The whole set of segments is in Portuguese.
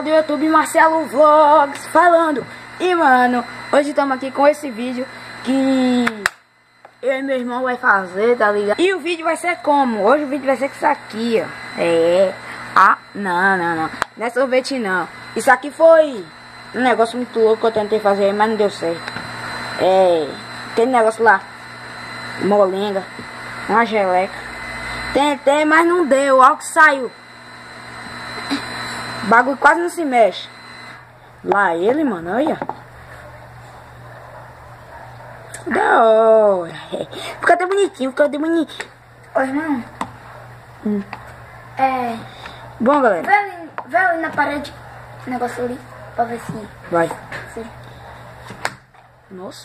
canal do YouTube Marcelo Vlogs falando. E mano, hoje estamos aqui com esse vídeo que eu e meu irmão vai fazer, tá ligado? E o vídeo vai ser como? Hoje o vídeo vai ser com isso aqui, ó. Não é sorvete não. Isso aqui foi um negócio muito louco que eu tentei fazer, mas não deu certo. Aquele negócio lá, molenga, uma geleca. Tentei, mas não deu, olha o que saiu. O bagulho quase não se mexe. Lá ele, mano, olha. Da hora. Ficou até bonitinho, ficou até bonitinho. Oi, mano. Bom, galera. Vê ali na parede o negócio ali, pra ver se... Vai. se... Nossa.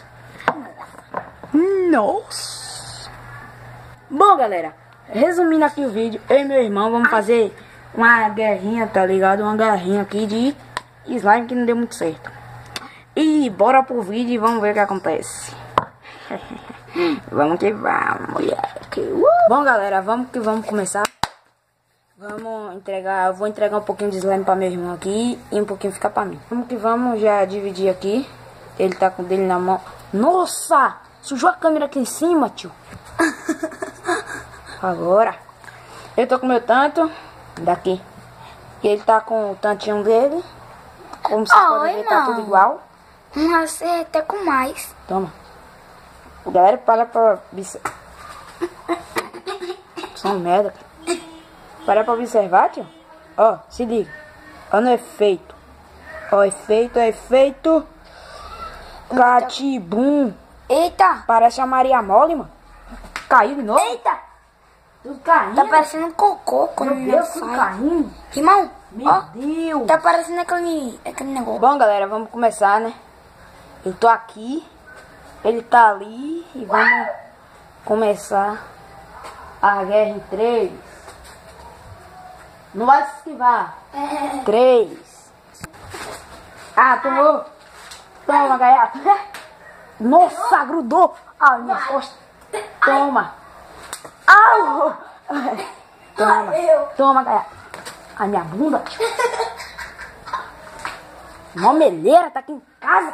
Nossa. Bom, galera, resumindo aqui o vídeo, eu e meu irmão vamos fazer uma guerrinha, tá ligado? Uma guerrinha aqui de slime que não deu muito certo. E bora pro vídeo e vamos ver o que acontece. Vamos que vamos, moleque. Bom, galera, vamos que vamos começar. Vamos entregar, eu vou entregar um pouquinho de slime pra meu irmão aqui e um pouquinho fica pra mim. Vamos que vamos já dividir aqui. Ele tá com o dele na mão. Nossa, sujou a câmera aqui em cima, tio. Agora, eu tô com o meu tanto daqui. E ele tá com o tantinho dele. Como vocês podem ver, tá tudo igual. Nossa, até com mais. Toma. Galera, para pra observar. São merda, cara. Para pra observar, tio. Ó, se liga. Ó no efeito. Ó, efeito. Catibum. Eita. Parece a Maria Mole, mano. Caiu de novo. Eita. Tudo caindo. Tá parecendo um cocô quando Meu Deus, tudo sai. caindo. Irmão, Meu ó. Deus. Tá parecendo aquele negócio. Bom, galera, vamos começar, né? Eu tô aqui. Ele tá ali. E vamos começar a guerra em 3. Não vai se esquivar. 3. Ah, tomou. Toma, gaiato. Nossa, grudou. Ai, minha costa. Toma. Au. Toma, gaiato. A minha bunda. Uma meleira tá aqui em casa.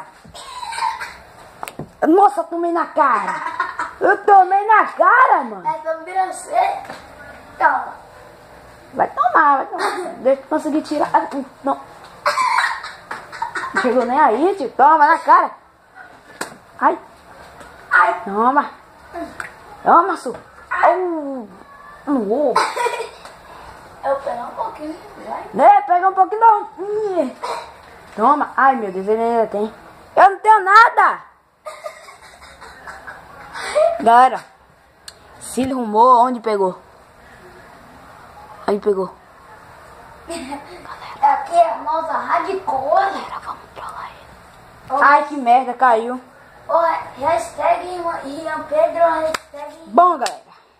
Nossa, eu tomei na cara. Eu tomei na cara, mano. Essa você. Toma. Vai tomar. Deixa eu conseguir tirar. Não. Não chegou nem aí, tio. Toma na cara. Ai. Toma. Toma, su. Eu peguei um pouquinho. Né? Pega um pouquinho não. Toma. Ai, meu Deus, ele ainda tem. Eu não tenho nada. Galera, se ele rumou, onde pegou? Aí pegou. Aqui é a nossa hardcore. Galera, vamos trollar ele. Ai, que merda, caiu. Hashtag Ian Pedro, hashtag... Bom, galera.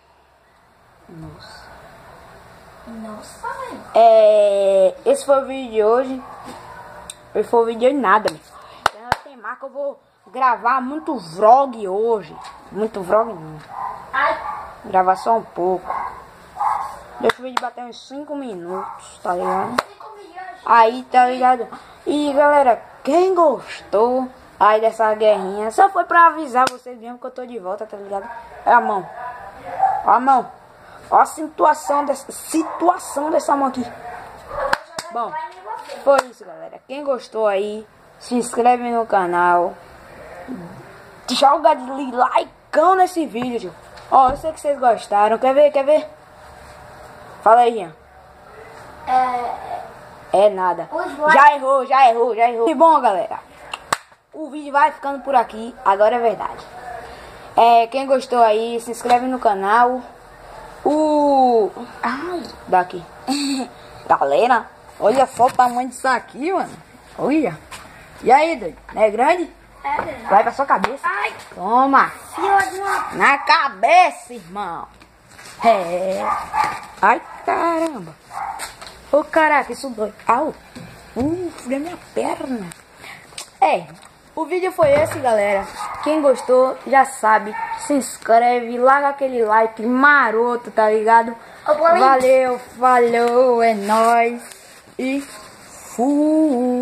Nossa, velho. Esse foi o vídeo de hoje. Esse foi o vídeo de nada, meu. Tem mais que eu vou gravar muito vlog hoje. Muito vlog não. Gravar só um pouco. Deixa o vídeo bater uns 5 minutos, tá ligado? Aí, tá ligado? E galera, quem gostou aí dessa guerrinha, só foi pra avisar vocês mesmo que eu tô de volta, tá ligado? É a mão. Ó a mão. Ó a situação dessa mão aqui. Bom, foi isso, galera. Quem gostou aí, se inscreve no canal. Joga de likeão nesse vídeo, tio. Ó, eu sei que vocês gostaram. Quer ver? Fala aí, Ian. É nada. Já errou. E bom, galera, o vídeo vai ficando por aqui. Agora é verdade. Quem gostou aí, se inscreve no canal. Daqui. Galera, olha só o tamanho disso aqui, mano. Olha. E aí, doido? Não é grande? Vai pra sua cabeça. Toma. Na cabeça, irmão. Ai, caramba. Ô, caraca, isso dói. Au. Furei minha perna. O vídeo foi esse, galera. Quem gostou já sabe. Se inscreve, larga aquele like maroto, tá ligado? Valeu, falou, é nóis. E Fui.